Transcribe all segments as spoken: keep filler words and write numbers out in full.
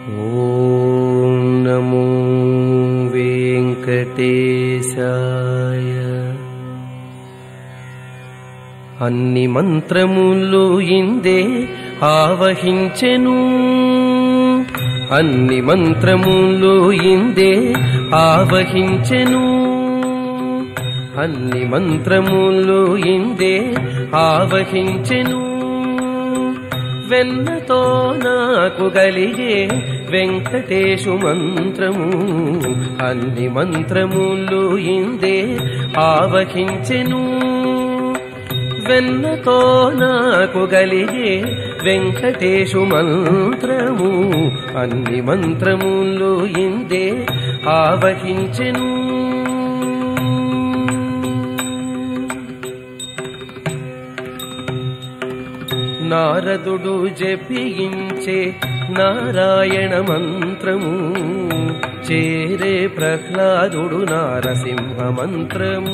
ఓం నమో వెంకటేశాయ. అన్ని మంత్రములు ఇందే ఆవహించెను, అన్ని మంత్రములు ఇందే ఆవహించెను, అన్ని మంత్రములు ఇందే ఆవహించెను. వెన్నతో నాకు గలిగే వెంకటేశు మంత్రము, అన్ని మంత్రములు ఇందే ఆవహించెను. వెన్నతో నాకు గలిగే వెంకటేశు మంత్రము, అన్ని మంత్రములు ఇందే ఆవహించెను. నారదుడు జపించే నారాయణ మంత్రము, చేరే ప్రహ్లాదుడు నారసింహ మంత్రము.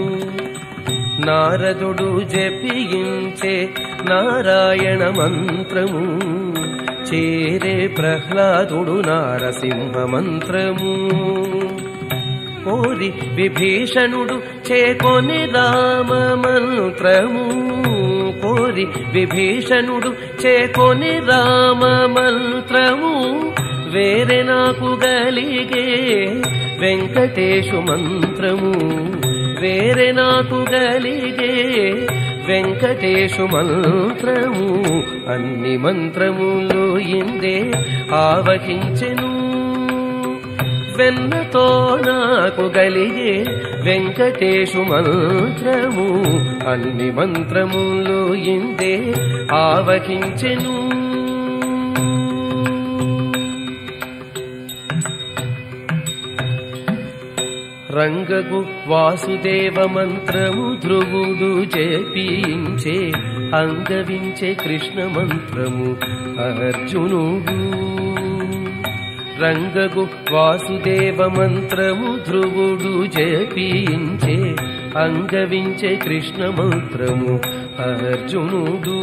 నారదుడు జపించే నారాయణ మంత్రము, చేరే ప్రహ్లాదుడు నారసింహ మంత్రము. కోరి విభీషణుడు చేకొని రామ మంత్రము, కోరి విభీషణుడు చేకొని రామ మంత్రము. వేరే నాకు గలిగే వెంకటేశు మంత్రము, వేరే నాకు గలిగే వెంకటేశు మంత్రము, అన్ని మంత్రములు ఇందే ఆవహించెను. వెన్నతో నాకు గలిగే వెంకటేశు మంత్రము, అన్ని మంత్రములు ఇందే ఆవహించెను. రంగగు వాసుదేవ మంత్రము ధ్రువుడు జపించే, అంగవించే కృష్ణ మంత్రము అర్జునుడు. రంగగు వాసుదేవ మంత్రము ధ్రువుడు జపించే, అంగవించే కృష్ణ మంత్రము అర్జునుడు.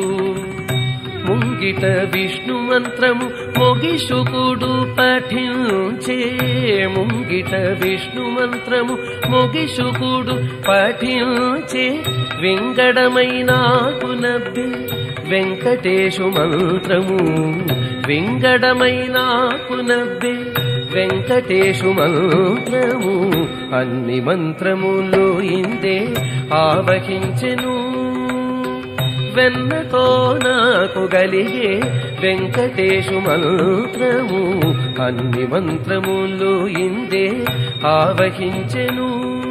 ముంగిట విష్ణు మంత్రము మొగిషుకుడు పఠించే, ముంగిట విష్ణు మంత్రము మొగిషుకుడు పఠించే. వింగడమైనాకు నవ్వే వెంకటేశు మంత్రము, వింగడమైనాకు నవ్వే వెంకటేశు మంత్రము, అన్ని మంత్రములు ఇందే ఆవహించెను. వెన్నతో నాకు గలిగే వెంకటేశు మంత్రము, అన్ని మంత్రములు ఇందే ఆవహించెను.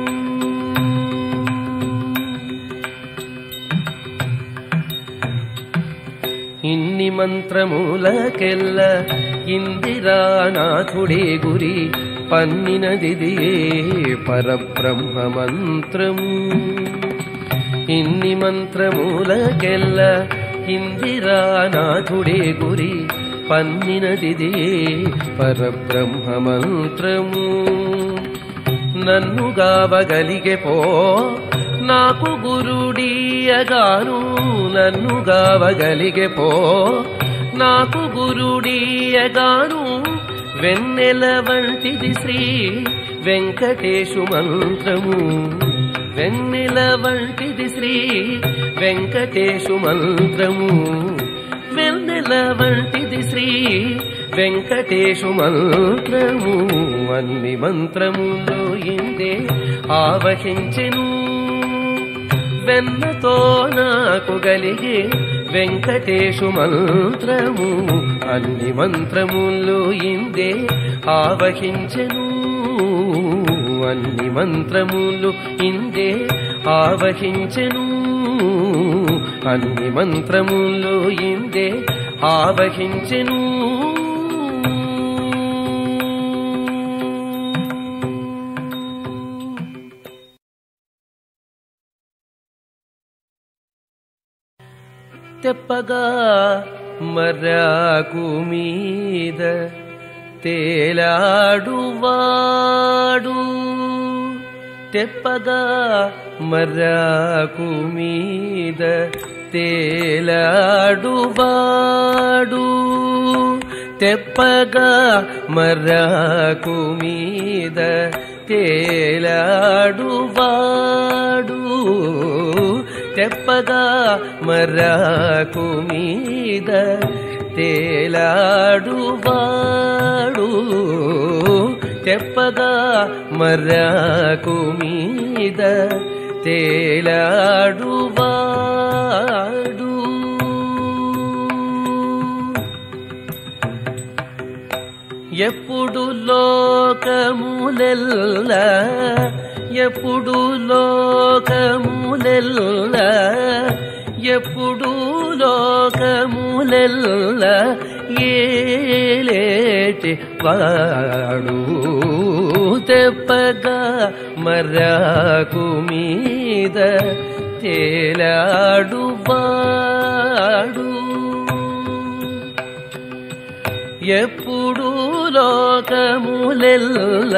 ఇన్ని మంత్రములకెల్ల ఇందిరానాథుడే గురి, పన్నినదిదియే పరబ్రహ్మ మంత్రము. ఇన్ని మంత్రములకెల్ల ఇందిరానాథుడే గురి, పన్నినదిదియే పరబ్రహ్మ మంత్రము. నన్ను గావగలిగే పో నాకు గురుడీయగాను, నన్ను గావగలిగే పో నాకు గురుడీయగాను. వెన్నెల వంటిది శ్రీ వెంకటేశు మంత్రము, వెన్నెల వంటిది శ్రీ వెంకటేశు మంత్రము, వెన్నెల వంటిది శ్రీ వెంకటేశు మంత్రము, అన్ని మంత్రములు ఇందే ఆవహించెను. వెన్నతో నాకు గలిగే వెంకటేశు మంత్రము, అన్ని మంత్రములు ఇందే ఆవహించెను, అన్ని మంత్రములు ఇందే ఆవహించెను, అన్ని మంత్రములు ఇందే ఆవహించెను. తెప్పగా మర్రాకు మీద తేలాడువాడు, తెప్పగా మర్రాకు మీద తేలాడువాడు తెప్పగా మర్రాకు మీద తేలాడువాడు తెప్పగా మర్రాకు మీద తేలాడువాడు తెప్పగా మర్రాకు మీద తేలాడువాడు ఎప్పుడు లోకములెల్ల ఎప్పుడు లోకములెల్ల ఎప్పుడు లోకములెల్ల ఏలేటి వాడు తెప్పగా మర్రాకు మీద తేలాడువాడు ఎప్పుడు లోకములెల్ల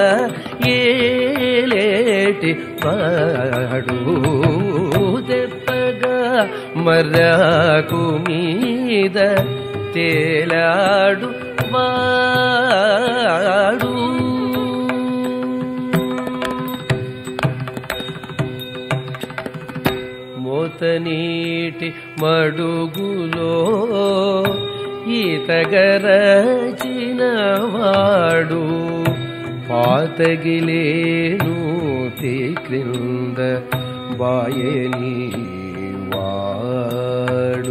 ఏలేటి వాడు తెప్పగా మర్రాకు మీద తేలాడు వాడు మోతనీటి మడుగులో ఈతగరచినవాడు పాతగిలేను క్రింద బాయని వాడు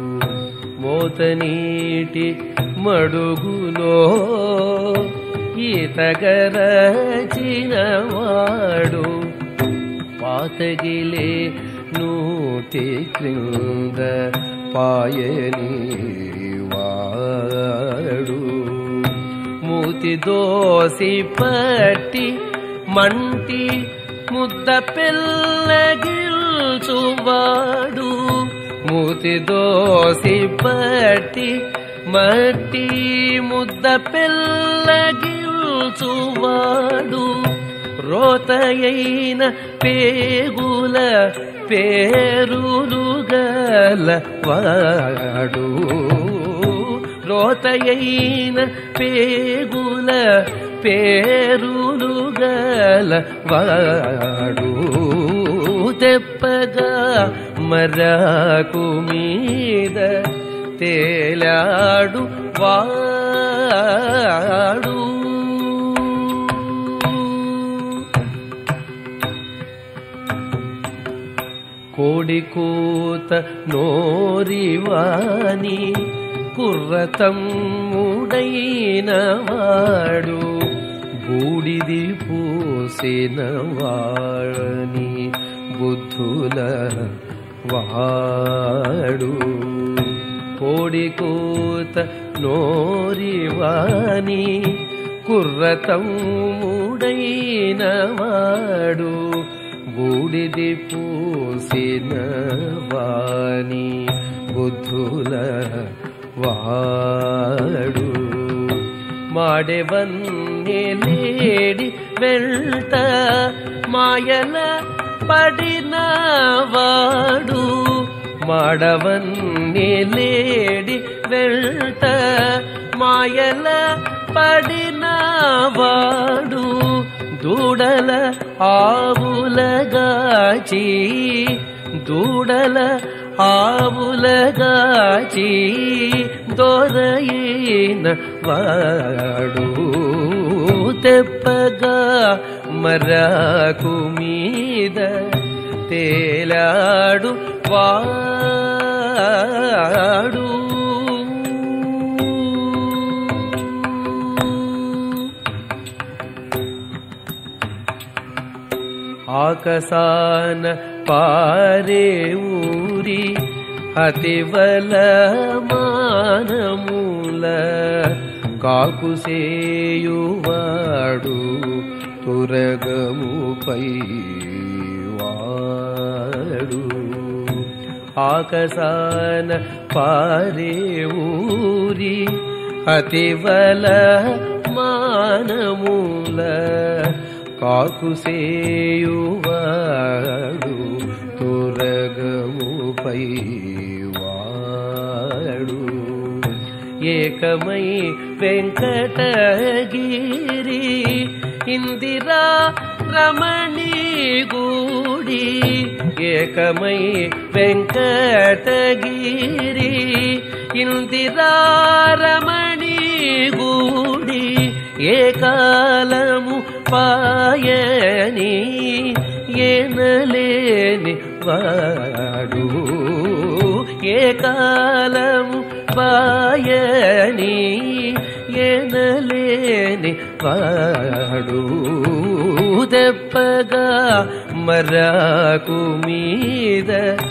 మోతనీటి మడుగులో ఈతగరచినవాడు పాతగిలే నూతి క్రింద పాయని వాడు మూతి దోసి పట్టి మంటి ముద్ద పెళ్ళగిల్చువాడు మూతి దోసి పట్టి మట్టి ముద్ద పెళ్ళగిల్చువాడు రోతయైన పేగుల పేరులుగల వాడు రోతయైన పేగుల పేరులుగల వాడు తెప్పగా మర్రాకు మీద తేలాడు వాడు కోడి కూత నోరివాని కుర్రతమ్ముడైన వాడు బూడిది పూసిన వాణి బుద్ధుల వాడు కోడి కూత నోరివాని కుర్రతమ్ముడైన వాడు బూడిది పూసిన వాణి బుద్ధుల వాడు మాడెవన్నే లేడి వెంట మాయల పడిన వాడు మాడవన్నే లేడి వెంట మాయల పడిన వాడు దూడల ఆవులగాచి దూడల ఆవులగాచి దొరయిన వాడు తెప్పగా మర్రాకు మీద తేలాడు వాడు ఆకాశాన పారే ఊరి అతివల మానమూల కాకుసేయువాడు తురగముపై వాడు ఆకాశాన పారే ఊరి అతివల మానమూల కాకుసేయువాడు తురగముపై వాడు ఏకమై వెంకటగిరి ఇందిరా రమణి గూడి ఏకమై వెంకటగిరి ఇందిరా రమణి గూడి ఏ కాలము పాయని ఏనలేని వాడు ఏ కాలము పాయని ఏనలేని వాడు దెబ్బగా మరాకు మీద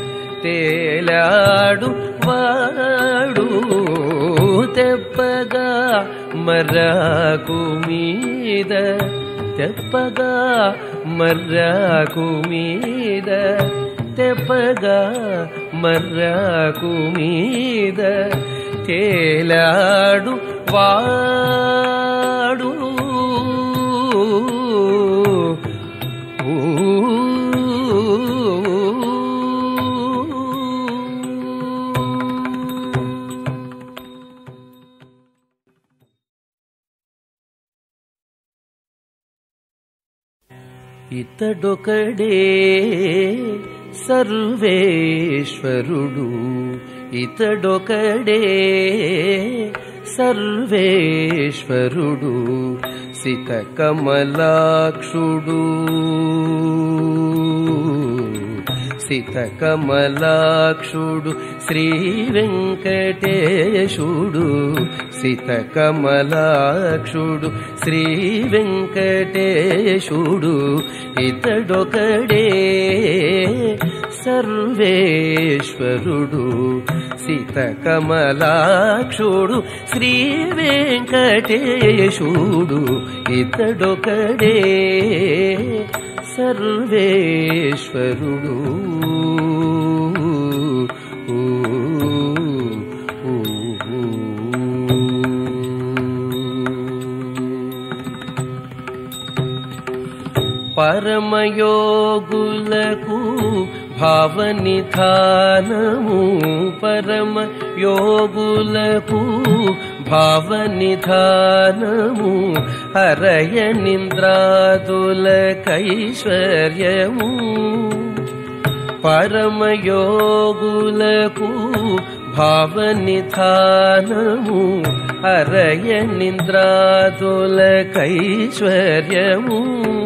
తేలాడు వాడు దెబ్బగా మరాకు మీద తెప్పగా మర్రాకు మీద తెప్పగా మర్రాకు మీద తేలాడు వాడు ఇతడొకడే సర్వేశ్వరుడు ఇతడొకడే సర్వేశ్వరుడు సితకమలాక్షుడు సితకమలాక్షుడు శ్రీ వెంకటేశుడు సితకమలాక్షుడు శ్రీ వెంకటేశుడు ఇతడొకడే సర్వేశ్వరుడు సితకమలాక్షుడు శ్రీ వెంకటేశుడు ఇతడొకడే సర్వేశ్వరుడు పరమయోగులకు భావనిధానము పరమయోగులకు భావనిధానము హరయ నింద్రాదులకైశ్వర్యము పరమయోగులకు భావనిధానము హరయ నింద్రాదులకైశ్వర్యము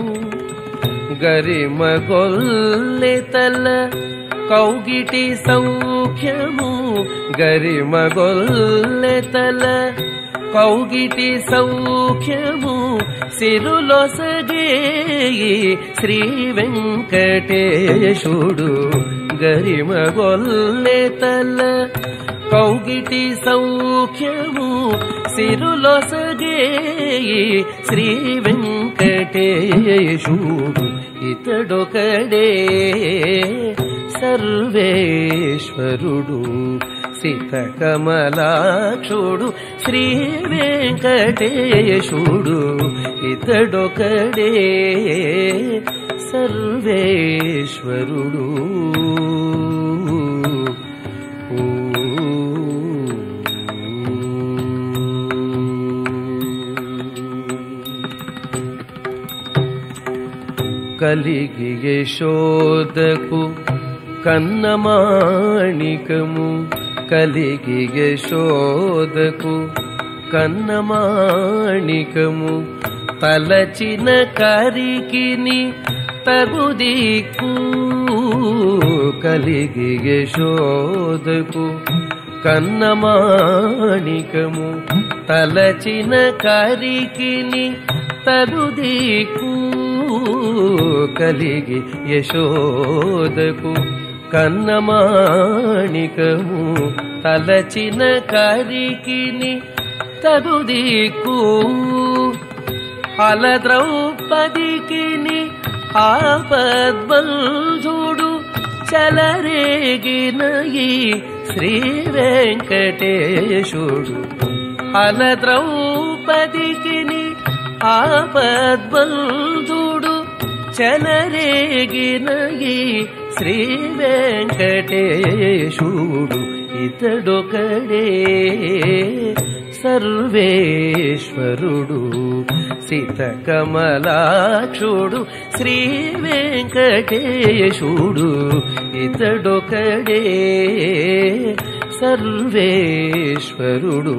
గరిమగొల్లెతల కౌగిటి సౌఖ్యము గరిమగొల్లెతల కౌగిటి సౌఖ్యము సిరులొసగేయి శ్రీ వెంకటేశుడు గరిమగొల్లెతల కౌగిటి సౌఖ్యము సిరులొసగేయి శ్రీ వెంకటేశుడు ఇతడొకడే సర్వేశ్వరుడు సితకమలాక్షుడు శ్రీ వెంకటేశుడు ఇతడొకడే సర్వేశ్వరుడు కలిగి యశోదకు కన్నమాణికము కలిగి యశోదకు కన్నమాణికము తలచిన కరికిని తగుదిక్కు కలిగి యశోదకు కన్నమాణికము తలచిన కరికిని తగుదిక్కు కలిగి యశోదకు కన్నమాణికము తలచిన కరికిని తగుదిక్కు అల ద్రౌపదికిని ఆపద్బంధుడు చలరేగిన ఈ శ్రీ వెంకటేశుడు అల ద్రౌపదికిని ఆపద్బంధుడు చలరేగిన ఈ శ్రీ వెంకటేశుడు ఇతడొకడే సర్వేశ్వరుడు సీతకమలాక్షుడు శ్రీ వెంకటేశుడు ఇతడొకడే సర్వేశ్వరుడు.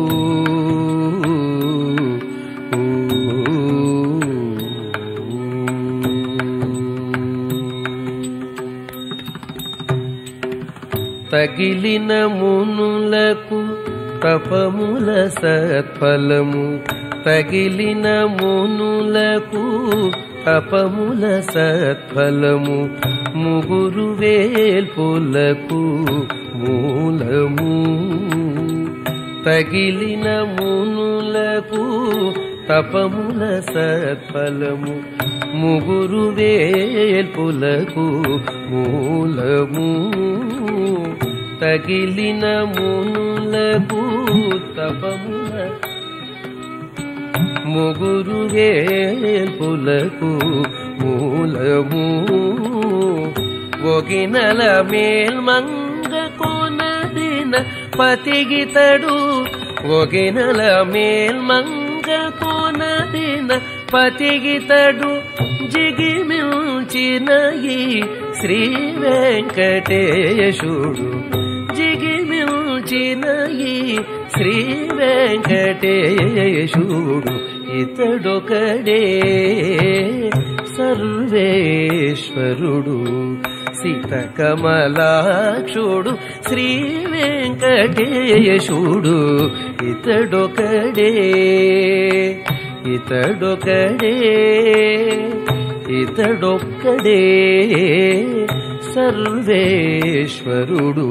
తగిలిన మునులకు తపముల సత్ఫలము, తగిలిన మునులకు తపముల సత్ఫలము, ముగురు వేల్పులకు మూలము. తగిలిన మునులకు తపముల సత్ఫలము, ముగురు వేల్పులకు మూలము. తగిలిన మునులకు తపముల ముగురు వేల్పులకు మూలము. ఒగినల మేల్మంగ కొనదిన పతిగితడు, ఒగినల మేల్మంగ కొనదిన పతిగితడు, జిగిమిల్చిన ఈ శ్రీ వెంకటేశుడు, జిగిమిల్చిన ఈ శ్రీ వెంకటేశుడు ఇతడొకడే సర్వేశ్వరుడు సీతకమలాక్షుడు శ్రీ వెంకటేశుడు ఇతడొకడే ఇతడొకడే ఇతడొక్కడే సర్వేశ్వరుడు.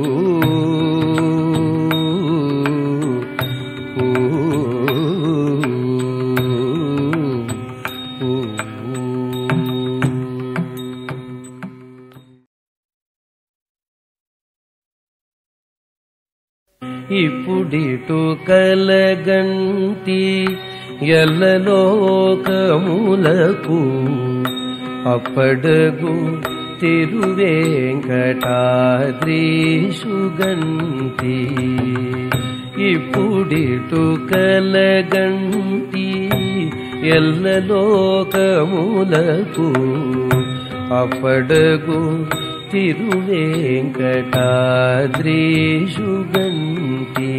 ఇప్పుడిటు కలగంటి ఎల్లలోకములకు అప్పడగు తిరువేంకటాద్రీషుగంటి. ఇప్పుడిటు కలగంటి ఎల్లలోకములకు అప్పడగు తిరువేంకటాద్రీషుగంటి.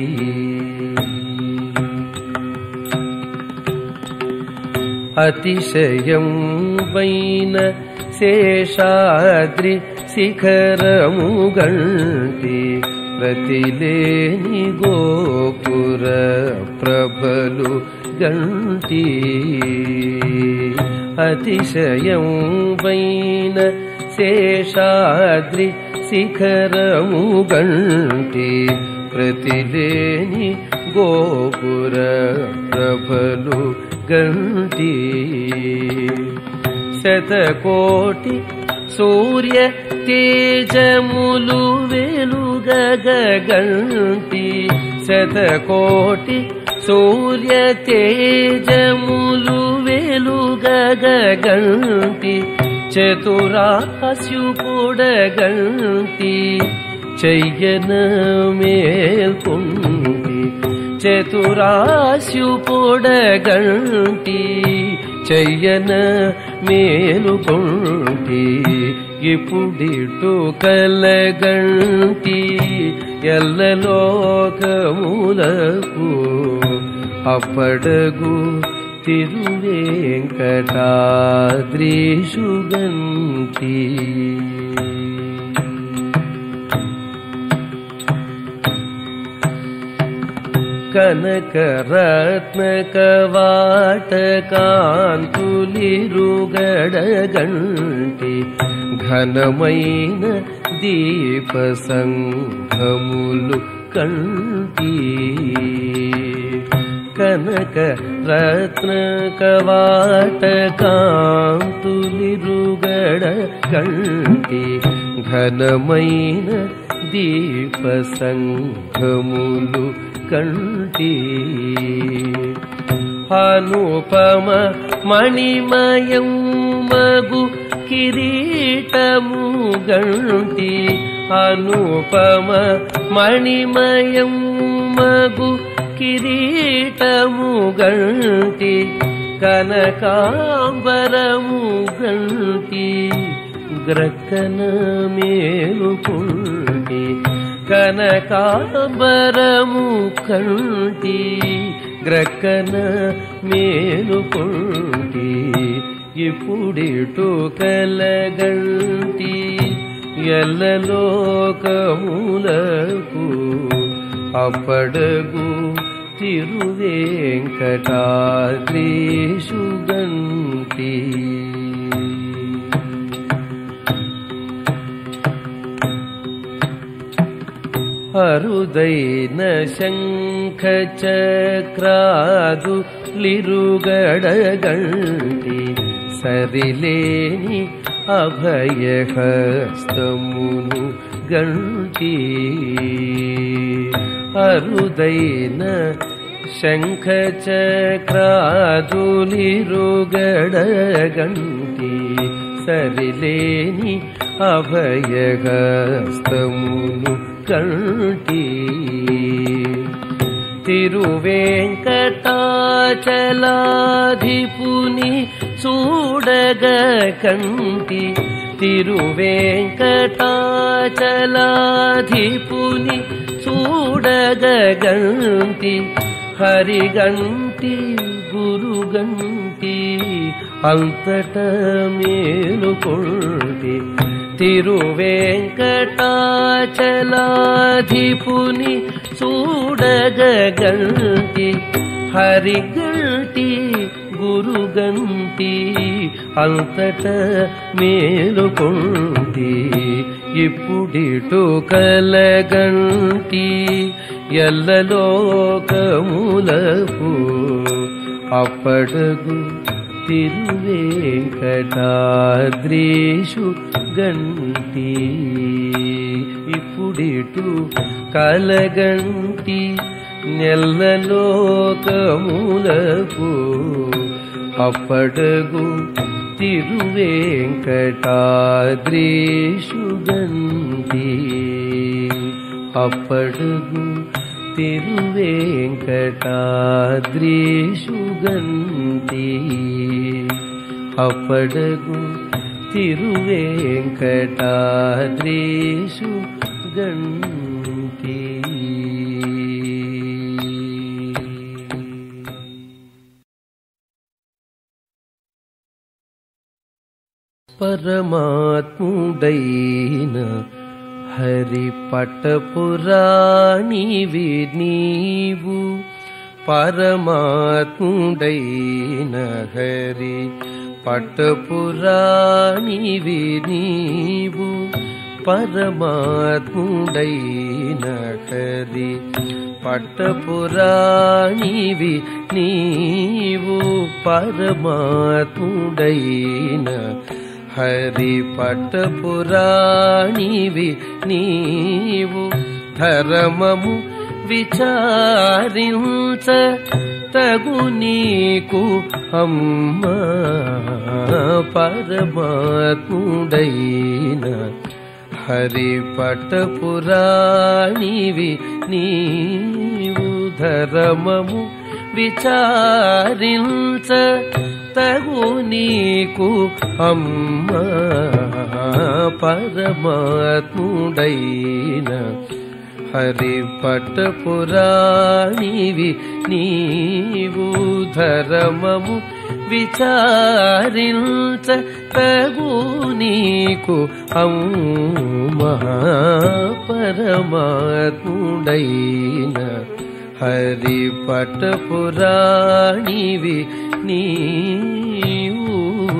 అతిశయం వైన శేషాద్రి శిఖరము గంటి ప్రతిలేని గోపుర ప్రభలు గంటి. అతిశయం వైన శేషాద్రి శిఖరము గంటి ప్రతిలేని గోపుర ప్రభలు గంటి. శతకోటి సూర్య తేజములు వెలుగగంటి. శతకోటి సూర్య తేజములు వెలుగగంటి. చతురాస్యుపుడగంటి చెయ్యన మేల్కొంటి. చతురాస్యుపుడగంటి చెయ్యన మేలుకొంటి. ఇప్పుడిటు కలగంటి ఎల్లలోకములకు అప్పడగు తిరువేంకటాద్రీషుగంటి. కనకరత్న కవాటకాంతులిరుగడగంటి ఘనమైన దీప సంఘములు కంటి. కనక రత్న కవాటకాంతులిరుగడగంటి ఘనమైన దీప సంఘములు కంటి. అనుపమ మణిమయం మగు కిరీటము గంటి. అనుపమ మణిమయం మగు కిరీటము గంటి కనకాంబరము గంటి గ్రక్కన మేలుకుంటి కనకాంబరము కంటి గ్రక్కన మేలుకుంటి ఇప్పుడిటు కలగంటి ఎల్లలోకములకు అప్పడగు తిరువేంకటాద్రీషు గంటి అరుదైన శంఖ చక్రాదు లిరుగడగంటి సరిలేని అభయహస్తమును గంటి అరుదైన శంఖ చక్రాదు లిరుగడగంటి సరిలేని అభయహస్తమును కంటి తిరువేంకటాచలాధిపుని చూడగ కంటి తిరువేంకటాచలాధిపుని చూడగ గంటి హరిగంటి గురుగంటి అంతట మేలుకొంటి తిరువేంకటాచలాధిపుని చూడగ గంటి హరిగంటి గురుగంటి అంతట మేలుకొంటి ఇప్పుడిటు కలగంటి ఎల్లలోకములకు అప్పడగు తిరువేంకటాద్రీషు గంటి ఇప్పుడిటు కలగంటి నెల్లలోకములకు అప్పడగు తిరువేంకటాద్రీషు గంటి అప్పడగు తిరువేంకటాద్రీషు గంటి అప్పడగు తిరువేంకటాద్రీషు గంటి పరమాత్ముడైన హరి పట్టపురాణివి నీవు పరమాత్ముడైన హరి పట్టపురాణివి నీవు పరమాత్ముడైన హరి పట్టపురాణివి నీవు పరమాత్ముడైన హరి పట్టపురాణివి నీవు ధర్మము విచారించ తగు నీకు అమ్మా పరమాత్ముడైన హరి పట్టపురాణివి నీవు ధర్మము విచారించ తగు నీకు అమ్మా పరమాత్ముడైన హరి పట్టపురాణివి నీవు ధర్మము విచారించ తగు నీకు అమ్మా పరమాత్ముడైన హరి పట్టపురాణివి నీవు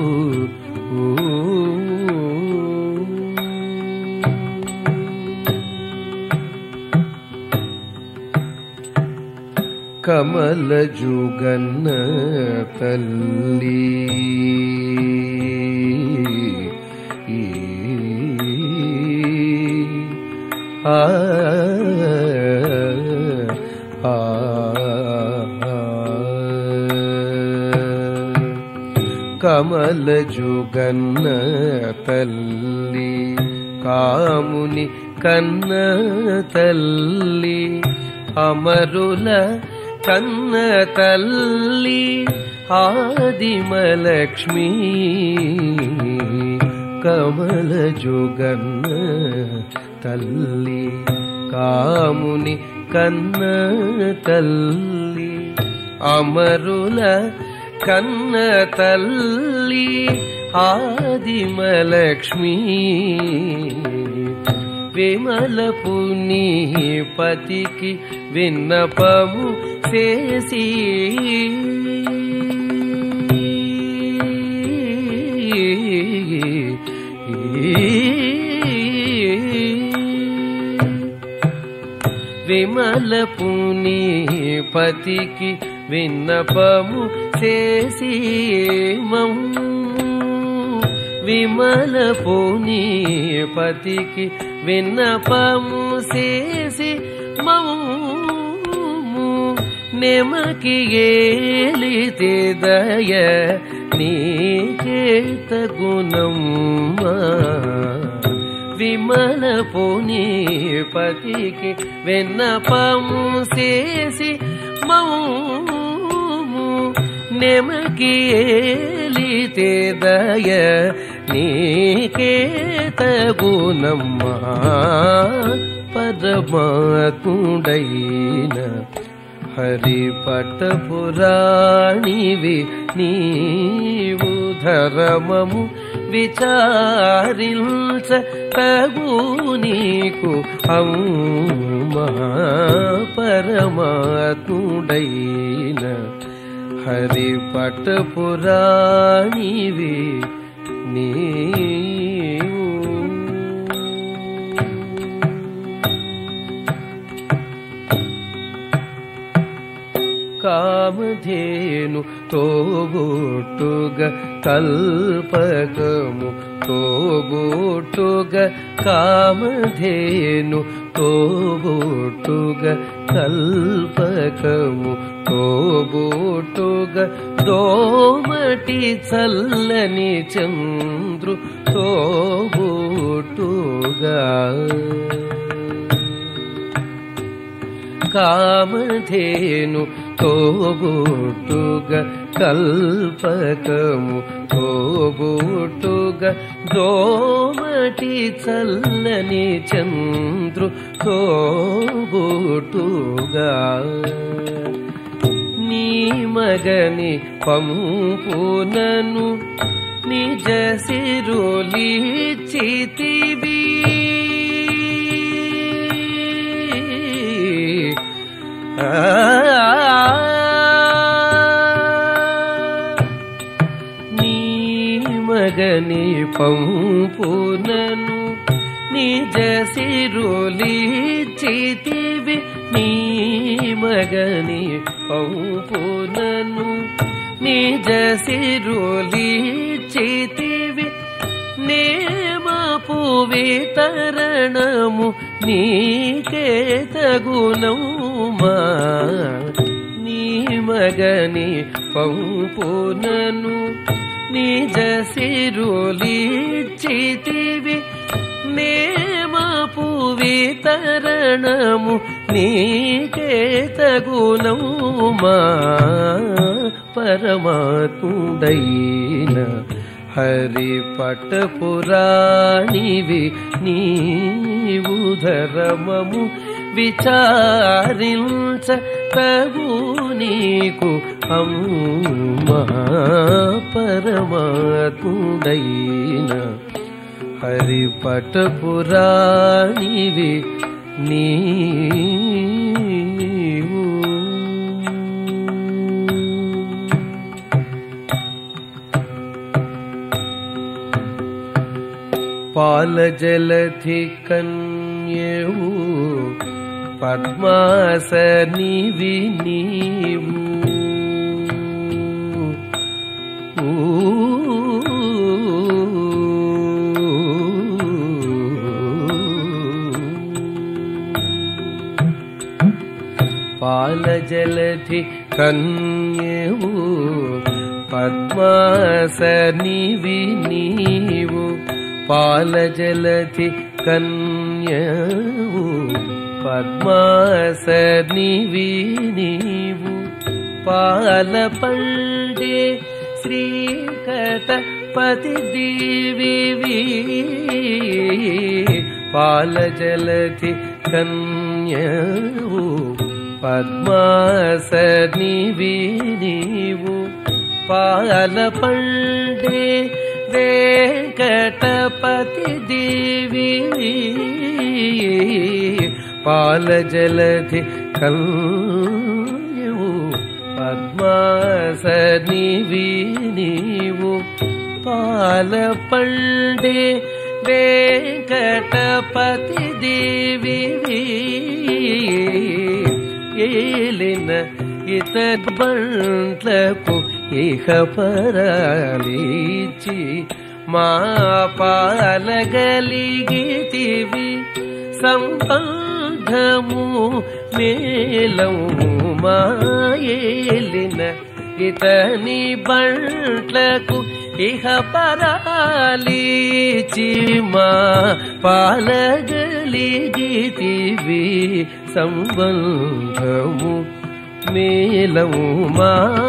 కమల జుగన్న తల్లి ఆ కమల జుగన్న తల్లి కాముని కన్న తల్లి అమరుల కన్న తల్లి ఆదిమలక్ష్మీ కమల జుగన్న తల్లి కాముని కన్న తల్లి అమరుల కన్న తల్లి ఆదిమలక్ష్మీ విమలపు నీ పతికి విన్నపము చేసి విమలపు నీ పతికి విన్నపము చేసి మమ్ము విమలపు నీ పతికి విన్నపము చేసి మమ్ము నెమకి ఏలితే దయ నీకేత గుణమ్మా విమలపు నీ పతికి విన్నపము చేసి మమ్ము నెమకి ఏలితే దయ నీకేత గుణమ్మా పరమాత్ముడైన హరిపటపురాణివి నీవు ధర్మము విచారించ తగు నీకు అమ్మా పరమాత్ముడైన హరిపటపురాణివి నీవు కామధేను తోబుట్టుగ కల్పకము తోబుట్టుగ కామధేను తోబుట్టుగ కల్పకము తోబుట్టుగ దోమటి చల్లని చంద్రు తోబుట్టుగా కామధేను తోబుట్టుగ కల్పకము తోబుట్టుగ దోమటి చల్లని చంద్రు తోబుట్టుగా నీ మగని పంపునను నిజ సిరులిచ్చితివి నీ మగని పంపునను నిజ సిరులిచ్చితివి నీ మగని పంపునను నిజ సిరులిచ్చితివి నేమపు వితరణము నీకేత గుణమ్మా నీ మగని పంపునను నిజ సిరులిచ్చితివి నేమపు వితరణము నీకేత గుణమ్మా పరమాత్ముడైన హరిపటపురాణివి నీవు ధర్మము విచారించ తగు నీకు అమ్మా పరమాత్ముడైన హరిపటపురాణివి నీవు పాలజలధి కన్యవు పద్మాసనివి నీవు పాలజలధి కన్యవు పద్మాసనివి నీవు పాలజలధి కన్యవు పద్మాసనివి నీవు పాలపండే శ్రీకటపతి దేవివి పాలజలధి కన్యవు పద్మాసనివి నీవు పాలపండే వెంకటపతి దేవివి పాలజలధి కన్యవు పద్మాసనివి నీవు పాలపండే వెంకటపతి దేవివి ఏలిన ఇతర బంట్లకు ఇహ పరాలిచి మా పాలగలిగితివి సంబంధము మేలము మాయేలిన ఇతని బంట్లకు ఇహ పరాలిచి మా పాలగలిగితివి సంబంధము మేలము మా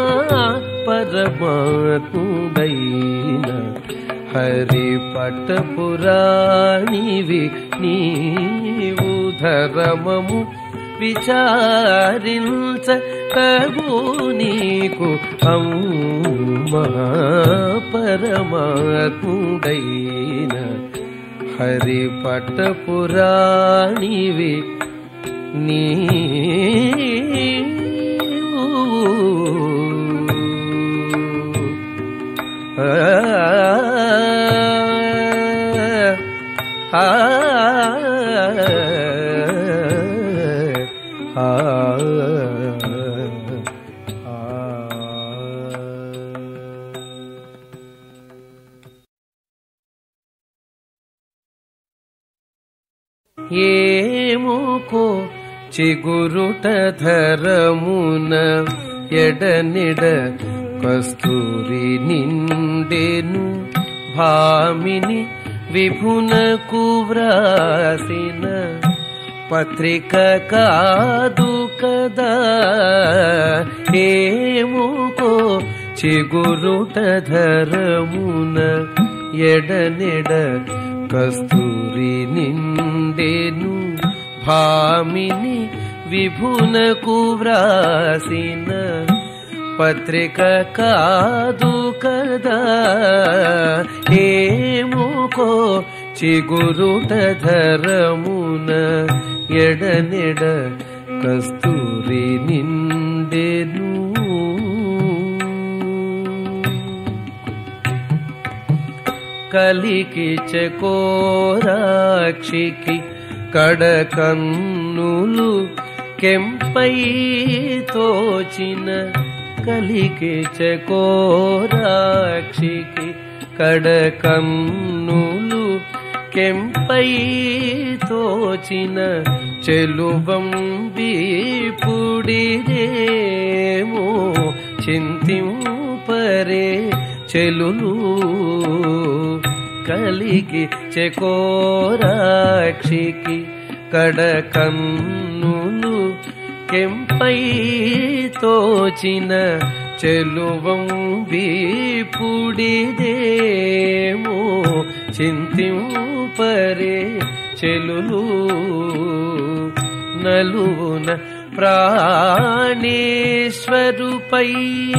పరమాత్ముడైన హరి పట్టపురాణివి నీవు ధర్మము విచారించ తగు నీకు అమ్మా పరమాత్ముడైన హరి పట్టపురాణివి నీవు ఆ ఆ ఆ ఏముకో చిగురుట ధరమున ఎడనిడ కస్తూరి నిండెను భామిని విభునకు వ్రాసిన పత్రిక కాదు కదా ఏముకో చిగురుట ధరమున ఎడనెడ కస్తూరి నిండెను భామిని విభునకు వ్రాసిన పత్రిక కాదు కదా ఏముకో చిగురుట ధరమున ఎడనెడ కస్తూరి నిండెను కలికి చకోరాక్షికి కడకన్నులు కెంపై తోచిన కలికి చకోరాక్షికి కడకన్నులు కెంపై తోచిన చెలువం బీపుడిరేమో చింతింపరే చెలులు కలికి చకోరాక్షికి కడకన్నులు కెంపై తోచిన చెలువం బీపుడిదేమో చింతింపరే చెలులు నలువున ప్రాణేశ్వరుపై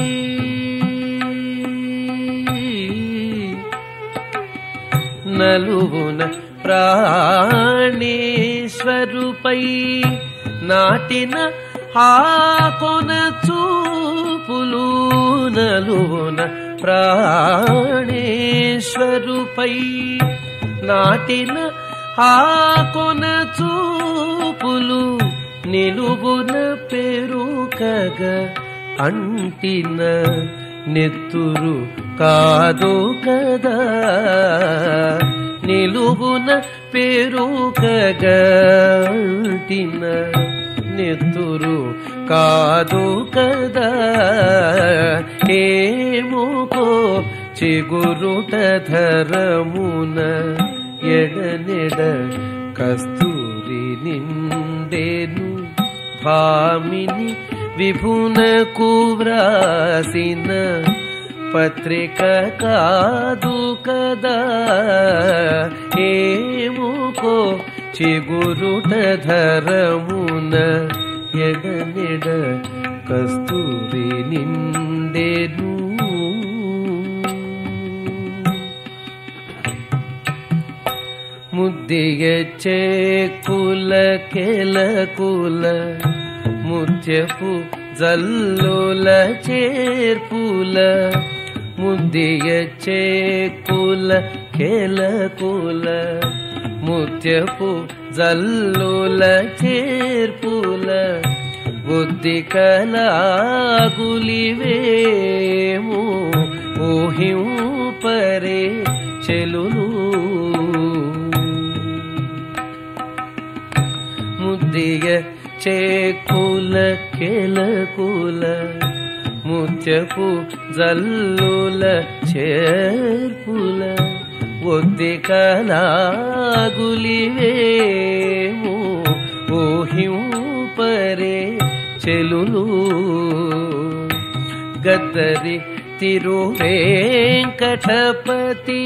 నలువున ప్రాణేశ్వరుపై నాటిన ఆకొన చూపులు నలువున ప్రాణేశ్వరుపై నాటిన ఆకొన చూపులు నిలువున పెరుకగ అంటిన నెత్తురు కాదు కదా నిలువున పెరుకగ అంటిన నెత్తురు కాదు కదా ఏముకో చిగురుట ధరమున ఎడనెడ కస్తూరి నిండెను నిండెను భామిని విభునకు వ్రాసిన పత్రిక కాదు కదా ఏముకో చిగురుట ధరమున ఎడనెడ కస్తూరి నిండెను ముద్దియ చేకుల కెలకుల ముత్యపు జల్లుల చేర్పుల ముద్దియ చేకుల కెలకుల ముత్యపు జల్లుల చేర్పుల బుద్ధి కలాగులివేము ఊహింపరే చెలులు ముద్దియ చేకుల కెలకుల ముత్యపు జల్లుల చేర్పుల ఒద్ది కలాగులివేము ఊహింపరే చెలులు గద్దరి తిరువేంకటపతి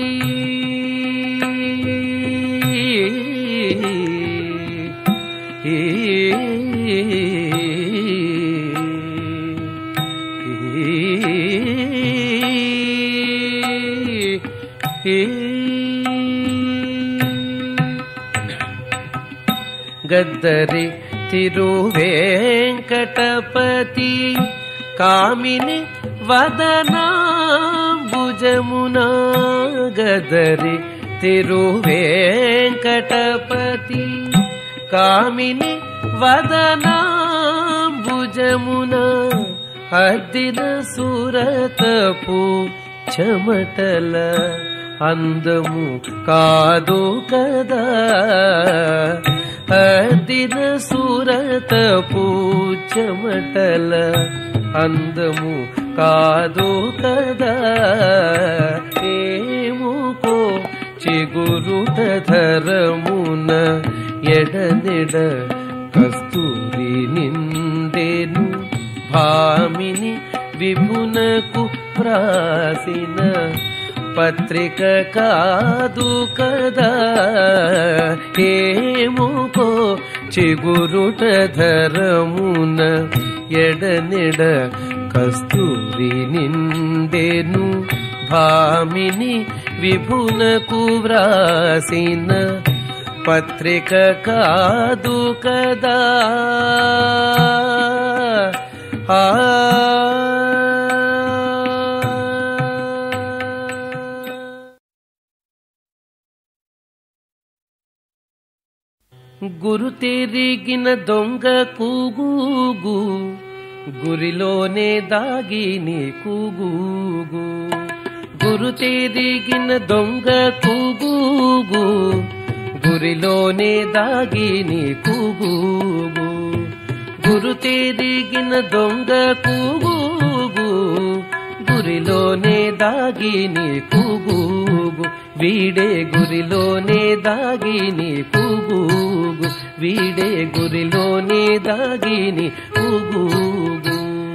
గద్దరి తిరువేంకటపతి కామిని వదనాంబుజమునా గద్దరి తిరువేంకటపతి కామిని వదనాంబుజమునా అద్దిన సురతపు చెమటల అందము కాదు కదా అద్దిన సురతపు చెమటల అందము కాదు కదా ఏముకో చిగురుట ధరమున ఎడనెడ కస్తూరి నిండెను భామిని విభునకు ప్రాసిన పత్రిక కాదు కదా ఏముకో చిగురుట ధరమున ఎడనెడ కస్తూరి నిండెను భామిని విభునకు వ్రాసిన పత్రిక కాదు కదా ఆ గురు తిరిగిన దొంగ కూగూగు గురిలోనే దాగిని కూగూగు గురు తిరిగిన దొంగ కూగూగు గురిలోనే దాగిని కూగూగు గురు తిరిగిన దొంగ కూగూగు గురిలోనే దాగిని కూగూగు వీడే గురిలోనే దాగిని కూగూగు వీడే గురిలోనే దాగిని కూగూగు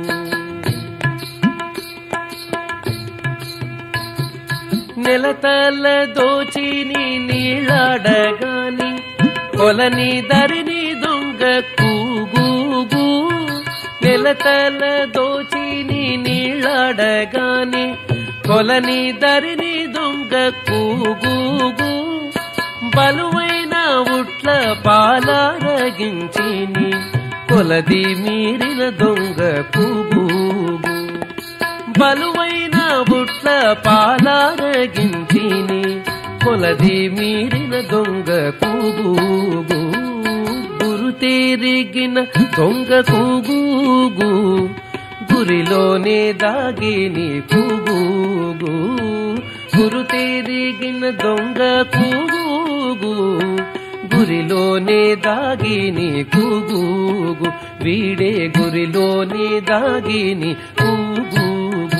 నెలతల దోచిని నీళ్ళాడగాని కొలని దరిని దొంగ కూగూగు నెలతల దోచిని నీళ్ళాడగాని కొలని దరిని దొంగ కూగూగు బలువైన ఉట్ల పాలారగించిని కొలది మీరిన దొంగ కూగూగు బలువైన ఉట్ల పాలారగించిని కొలది మీరిన దొంగ కూగూగు గురు తిరిగిన దొంగ కూగూగు గురిలోనే దాగిని కూగూగు గురు తిరిగిన దొంగ కూగూగు గురిలోనే దాగిని కూగూగు వీడే గురిలోనే దాగిని కూగూగు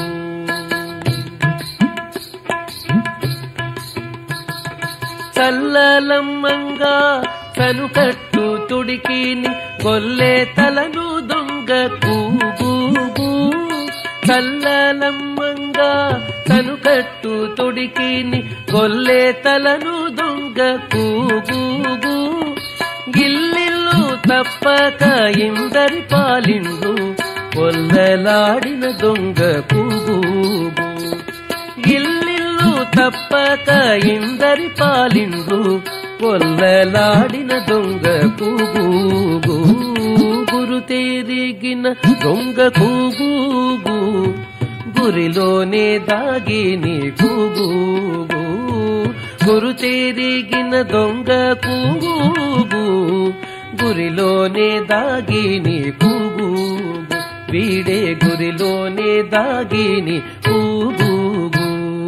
చల్లలమ్మంగా తను కట్టు తుడికిని కొల్లే తలను దొంగ కూగూగు చల్లలమ్మంగా తను కట్టు తుడికిని కొల్లే తలను దొంగ కూగూగు గిల్లిల్లు తప్పక ఇందరి పాలిండు కొల్లలాడిన దొంగ కూగూగు గిల్లిల్లు తప్పక ఇందరి పాలిండు కొల్లలాడిన దొంగ కూగూగు గురు తెరిగిన దొంగ కూగూగు గురిలోనే దాగిని కూగూగు గురు తెరిగిన దొంగ కూగూగు గురిలోనే దాగిని కూగూగు వీడే గురిలోనే దాగిని కూగూగు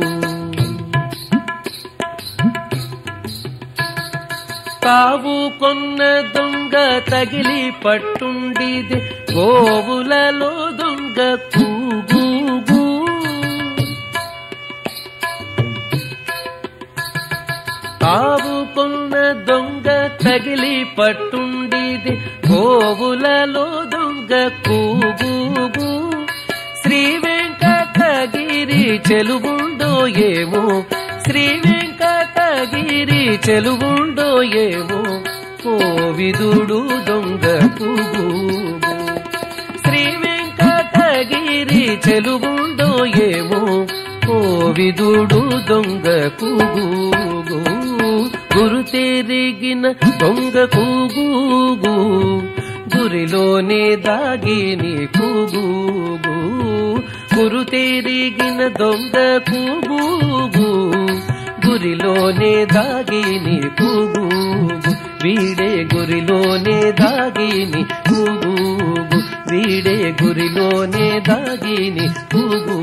తావు కొన్న దొంగ తగిలి పట్టుండిదే గోవులలో దొంగ కూగూగు తావు కొన్న దొంగ తగిలి పట్టుండిదే గోవులలో దొంగ కూగూగు శ్రీ వెంకటగిరి చెలువుండో ఏమో శ్రీ వెంకటగిరి చెలువుండో ఏమో కోవిదుడు దొంగ కూగూగు శ్రీ వెంకటగిరి చెలువుండో ఏమో కోవిదుడు దొంగ కూగూగు గురు తెరిగిన దొంగ కూగూగు గురిలోనే దాగిని కూగూగు గురు తెరిగిన దొంగ కూగూగు గురిలోనే దాగిని కూగూగు వీడే గురిలోనే దాగిని కూగూగు వీడే గురిలోనే దాగిని కూగూగు